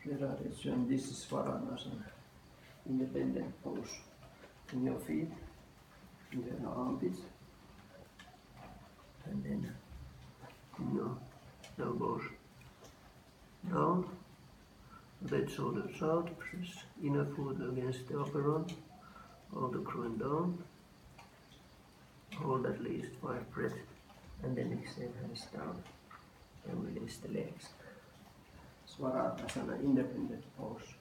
Shree Radhe-Shyam, this is Swaratasana, independent pose. In your feet, in your armpits, and then in your elbows down, bed shoulders out, press inner foot against the upper arm, hold the groin down, hold at least 5 breaths, and then exhale hands down and release the legs. Swaratasana, independent pose.